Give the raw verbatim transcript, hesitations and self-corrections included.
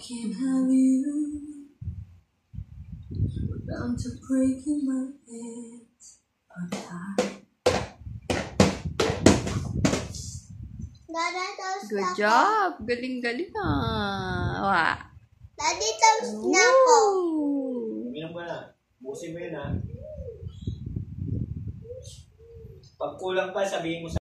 can't have you without to breaking my head apart. Dada, tapos Good na ako. job. Galing-galing ah. Wah. Daddy, tapos na ako. Woo. Uminom ka na. Busin mo yun ha. Pag kulang pa, sabihin mo sa